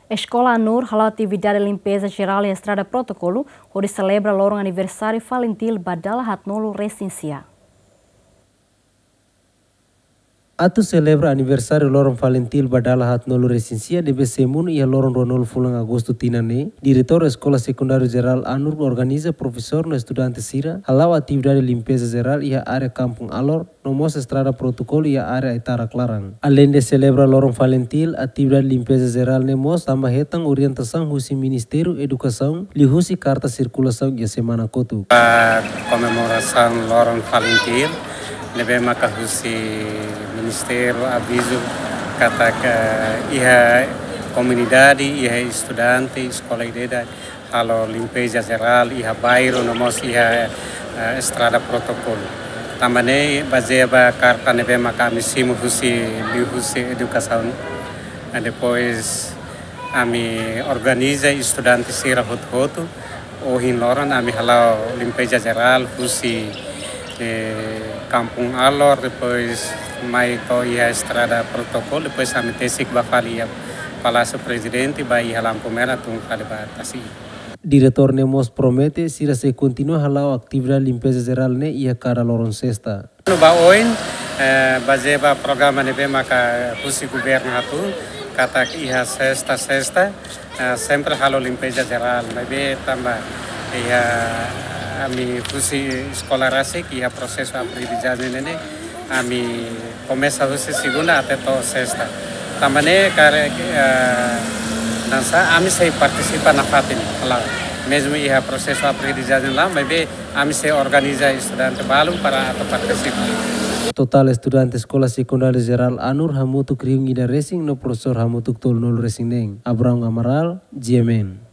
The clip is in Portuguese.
Escola Anur halou atividade de limpeza geral e estrada protocolo, onde celebra o aniversário infantil Badala Hatnolo Residencia. Atu celebra aniversário lorong Valentil Badala Hatnolo Residencia de Besemun e lorong Ronol Fulang Agosto Tinane. Diretor Escola Secundária Geral Anur organiza professor no estudante Sira, halau atividade de limpeza geral e a área Kampung Alor, nomos estrada protocolo e a área Itara Clarang. Além de celebra lorong Valentil, atividade de limpeza geral nemos também retang orientação husi Ministério Educação, li husi Carta Circulação e a Semana Kotu. A comemoração lorong Valentil, nebe maka husi Ministério aviso kata iha comunidade, iha estudante, escola idade, halo limpeza geral, iha bairro, nomos iha estrada protocolo. Também baseava carta nebe maka misimu husi educação. Depois ami organiza estudante sira hot-hoto, ohin loran ami halau limpeza geral husi Kampung Alor, depois mai ko ia estrada protocolo, depois kami tesik bafali Palácio Presidente, vai ia lampu merah tung fali batasi. Diretor Nemos promete sira se continua halau atividade limpeza geral ne ia cara lorong sexta. No baoin bazeba programa nebe maka husi governo hatu kata ia sexta sempre halau limpeza geral, nebe tambah ia ami husi sekolah rasik ia prosesso aprendizagem nene ami começa husi segunda até to sexta também cara dança ami sei participa na fatin lá mesmo ia processo aprendizagem lá mas ami sei organiza estudante balu para participar. Total estudante Escola Secundária Geral Anur hamutu kriung ida racing no professor hamutu tol nol racing neng Abraham Amaral GMN.